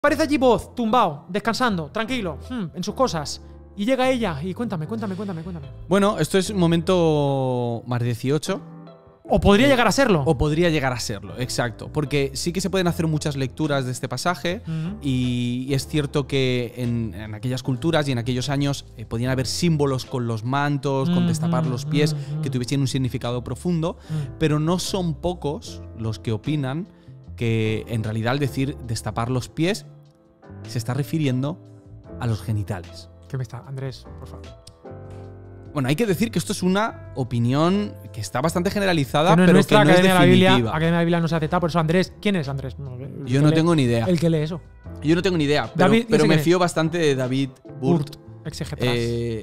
Aparece allí Voz, tumbado, descansando, tranquilo, en sus cosas. Y llega ella y cuéntame. Bueno, esto es un momento más 18. O podría llegar a serlo. O podría llegar a serlo, exacto. Porque sí que se pueden hacer muchas lecturas de este pasaje y es cierto que en aquellas culturas y en aquellos años podían haber símbolos con los mantos, con destapar los pies, que tuviesen un significado profundo, pero no son pocos los que opinan que en realidad al decir destapar los pies se está refiriendo a los genitales. ¿Qué me está? Andrés, por favor. Bueno, hay que decir que esto es una opinión que está bastante generalizada, que no pero nuestra, que no es Academia definitiva. Academia de la Biblia no se acepta. Por eso, Andrés, ¿quién es Andrés? Yo no tengo ni idea. El que lee eso. Yo no tengo ni idea, David, pero me fío bastante de David Burt. Exegetas.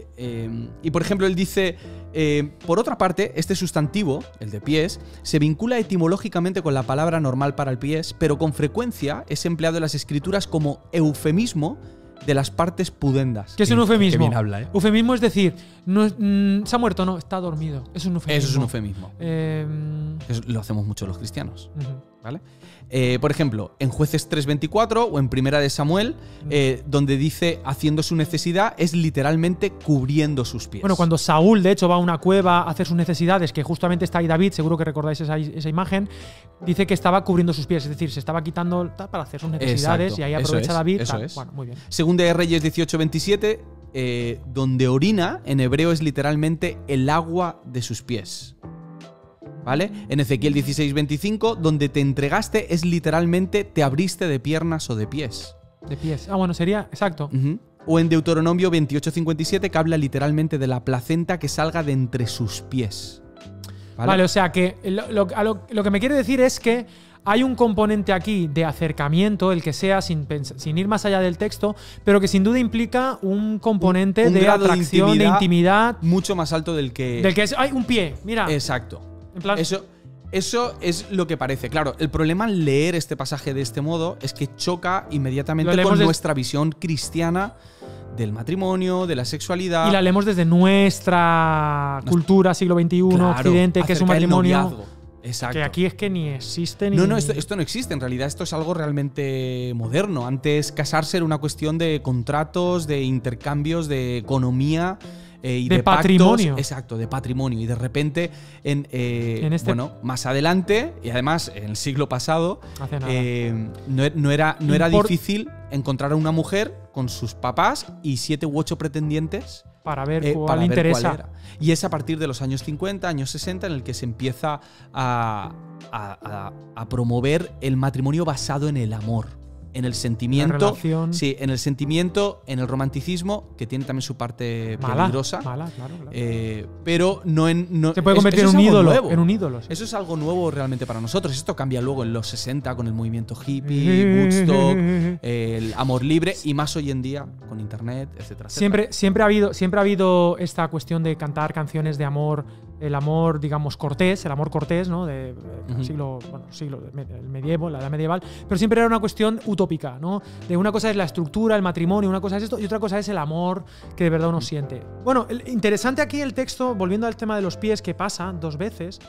Y por ejemplo, él dice, por otra parte, este sustantivo, el de pies, se vincula etimológicamente con la palabra normal para el pies, pero con frecuencia es empleado en las escrituras como eufemismo de las partes pudendas. ¿Qué es un eufemismo? Qué bien habla, ¿eh? Eufemismo es decir, no, se ha muerto, no, está dormido. Es un eufemismo. Eso es un eufemismo. Eso lo hacemos mucho los cristianos. ¿Vale? Por ejemplo, en Jueces 3:24 o en Primera de Samuel, donde dice haciendo su necesidad, es literalmente cubriendo sus pies. Bueno, cuando Saúl, de hecho, va a una cueva a hacer sus necesidades, que justamente está ahí David, seguro que recordáis esa imagen, dice que estaba cubriendo sus pies, es decir, se estaba quitando para hacer sus necesidades. Exacto, y ahí aprovecha David. Eso es. Bueno, muy bien. Segunda de Reyes 18:27, donde orina, en hebreo es literalmente el agua de sus pies. ¿Vale? En Ezequiel 16:25, donde te entregaste es literalmente te abriste de piernas o de pies. De pies. Ah, bueno, sería, exacto. O en Deuteronomio 28:57, que habla literalmente de la placenta que salga de entre sus pies. Vale, o sea que lo que me quiere decir es que hay un componente aquí de acercamiento, el que sea, sin ir más allá del texto, pero que sin duda implica un componente de atracción, de intimidad. Mucho más alto del que es. ¡Ay, un pie! Mira. Exacto. En plan, eso es lo que parece. Claro, el problema al leer este pasaje de este modo es que choca inmediatamente con nuestra visión cristiana del matrimonio, de la sexualidad. Y la leemos desde nuestra cultura, siglo XXI, claro, Occidente, que es un matrimonio. Exacto. Que aquí es que ni existe ni. No, esto no existe. En realidad, esto es algo realmente moderno. Antes, casarse era una cuestión de contratos, de intercambios, de economía. Y de patrimonio. Pactos, exacto, de patrimonio. Y de repente, bueno, más adelante, y además en el siglo pasado, no era difícil encontrar a una mujer con sus papás y 7 u 8 pretendientes para ver cuál interesa. Cuál era. Y es a partir de los años 50, años 60, en el que se empieza a promover el matrimonio basado en el amor. En el sentimiento, sí, en el sentimiento, en el romanticismo, que tiene también su parte peligrosa. Claro. Pero no se puede convertir en un ídolo. Sí. Eso es algo nuevo realmente para nosotros. Esto cambia luego en los 60 con el movimiento hippie, Woodstock, el amor libre y más hoy en día con internet, etcétera. Siempre ha habido esta cuestión de cantar canciones de amor. El amor, digamos, cortés, ¿no? El medievo, la edad medieval, pero siempre era una cuestión utópica, ¿no? De una cosa es la estructura, el matrimonio, una cosa es esto, y otra cosa es el amor que de verdad uno siente. Bueno, interesante aquí el texto, volviendo al tema de los pies, que pasa 2 veces.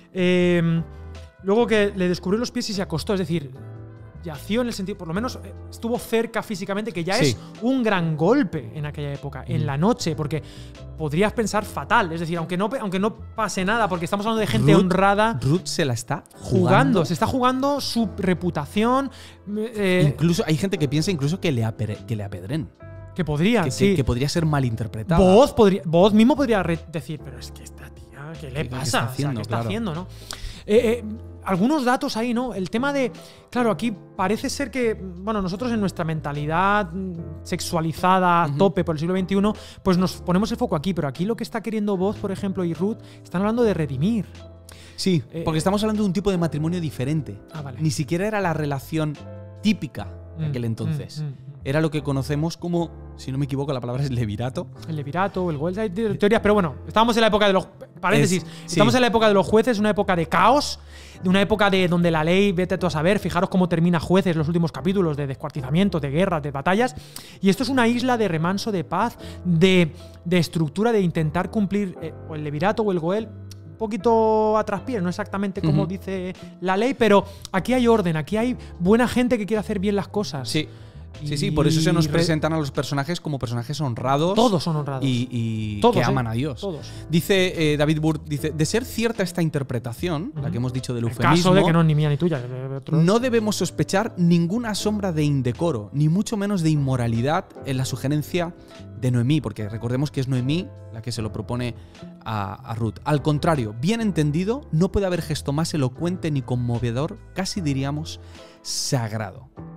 Luego que le descubrió los pies y se acostó, es decir, yació en el sentido, por lo menos estuvo cerca físicamente, que ya es un gran golpe en aquella época, en la noche, porque podrías pensar fatal, es decir, aunque no pase nada, porque estamos hablando de gente honrada. Ruth se la está jugando. Se está jugando su reputación. Incluso hay gente que piensa incluso que le apedren. Que podría, que podría ser malinterpretada. Voz mismo podría decir, pero es que esta tía, ¿qué le pasa? ¿Qué está haciendo, no? Algunos datos ahí, ¿no? El tema de. Claro, aquí parece ser que. Bueno, nosotros en nuestra mentalidad sexualizada a tope por el siglo XXI, pues nos ponemos el foco aquí. Pero aquí lo que está queriendo Voz, por ejemplo, y Ruth, están hablando de redimir. Sí, porque estamos hablando de un tipo de matrimonio diferente. Vale. Ni siquiera era la relación típica de aquel entonces. Era lo que conocemos como, si no me equivoco, la palabra es levirato. El levirato, el Wells, hay teorías, pero bueno, estábamos en la época de los. Paréntesis. Estamos en la época de los jueces, una época de caos, de una época de donde la ley, vete tú a saber, fijaros cómo termina Jueces los últimos capítulos, de descuartizamiento, de guerras, de batallas. Y esto es una isla de remanso, de paz, de estructura, de intentar cumplir o el levirato o el Goel. Un poquito a traspiés, no exactamente como dice la ley, pero aquí hay orden, aquí hay buena gente que quiere hacer bien las cosas. Sí. Sí, por eso se nos presentan a los personajes como personajes honrados. Todos son honrados. Y todos, que aman a Dios. Todos. Dice David Burt, de ser cierta esta interpretación, la que hemos dicho del eufemismo, en caso de que no es ni mía ni tuya. No debemos sospechar ninguna sombra de indecoro, ni mucho menos de inmoralidad en la sugerencia de Noemí, porque recordemos que es Noemí la que se lo propone a Ruth. Al contrario, bien entendido, no puede haber gesto más elocuente ni conmovedor, casi diríamos sagrado.